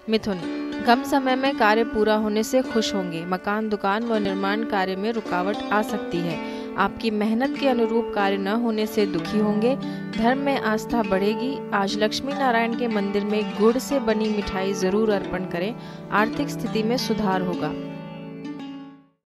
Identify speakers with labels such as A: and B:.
A: मिथुन, कम समय में कार्य पूरा होने से खुश होंगे। मकान, दुकान व निर्माण कार्य में रुकावट आ सकती है। आपकी मेहनत के अनुरूप कार्य न होने से दुखी होंगे। धर्म में आस्था बढ़ेगी। आज लक्ष्मी नारायण के मंदिर में गुड़ से बनी मिठाई जरूर अर्पण करें। आर्थिक स्थिति में सुधार होगा।